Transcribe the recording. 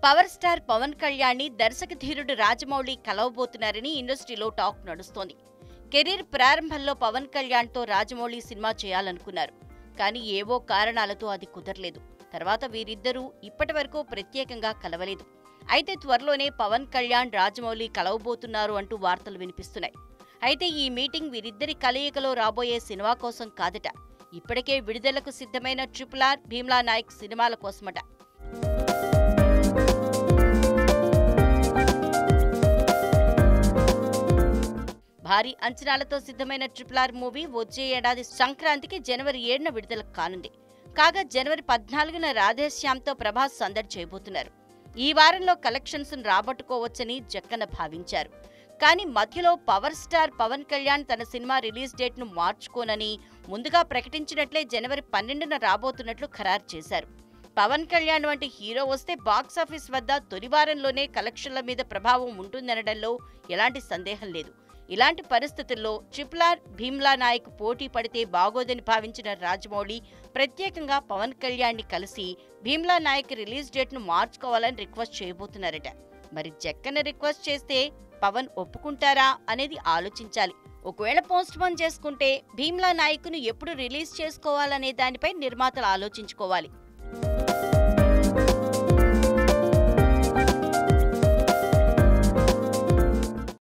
Power star Pawan Kalyan ని దర్శక ధీరుడు రాజమౌళి కలవబోతున్నారని ఇండస్ట్రీలో టాక్ నడుస్తోంది. కెరీర్ ప్రారంభంలో పవన్ కళ్యాణ్ తో రాజమౌళి సినిమా చేయాలనుకున్నారు. కానీ ఏవో కారణాలతో అది కుదరలేదు. తర్వాత వీరిద్దరూ ఇప్పటివరకు ప్రత్యేకంగా కలవలేదు. అయితే త్వరలోనే పవన్ కళ్యాణ్ రాజమౌళి కలవబోతున్నారు అంటూ వార్తలు వినిపిస్తున్నాయి. అయితే ఈ మీటింగ్ వీరిద్దరి కలయికలో రాబోయే సినిమా కోసం కాదట. ఇప్పటికే విడుదలకు సిద్ధమైన RRR, భీమ్లా నాయక్ సినిమాల కోసమట. భారీ అంచనాలతో సిద్ధమైన RRR మూవీ వచ్చే ఏడాది సంక్రాంతికి జనవరి 7న విడుదల కానుంది. కాగా జనవరి 14న రాధేశ్యామ్తో ప్రభాస్ సందడి చేయబోతున్నారు. ఈ వారంలో కలెక్షన్స్ రాబట్టుకోవచ్చని జక్కన భావించారు. కానీ మధ్యలో పవర్ స్టార్ పవన్ కళ్యాణ్ తన సినిమా రిలీజ్ డేట్ను మార్చుకోనని ముందుగా ప్రకటించినట్లే జనవరి 12న రాబోతున్నట్లు ఖరారు చేశారు. పవన్ కళ్యాణ్ వంటి హీరో వస్తే బాక్సాఫీస్ వద్ద తొలి వారంలోనే కలెక్షన్ల మీద ప్రభావం ఉంటుందనడంలో ఎలాంటి సందేహం లేదు. ఇలాంటి పరిస్థితుల్లో RRR, భీమ్లా నాయక్ పోటీ పడితే బాగోదని భావించిన రాజమౌళి ప్రత్యేకంగా పవన్ కళ్యాణ్ ని కలిసి భీమ్లా నాయక్ రిలీజ్ డేట్ను మార్చుకోవాలని రిక్వెస్ట్ చేయబోతున్నారట. మరి జక్కన రిక్వెస్ట్ చేస్తే పవన్ ఒప్పుకుంటారా అనేది ఆలోచించాలి. ఒకవేళ పోస్ట్ పోన్ చేసుకుంటే భీమ్లా నాయక్ ను ఎప్పుడు రిలీజ్ చేసుకోవాలనే దానిపై నిర్మాతలు ఆలోచించుకోవాలి.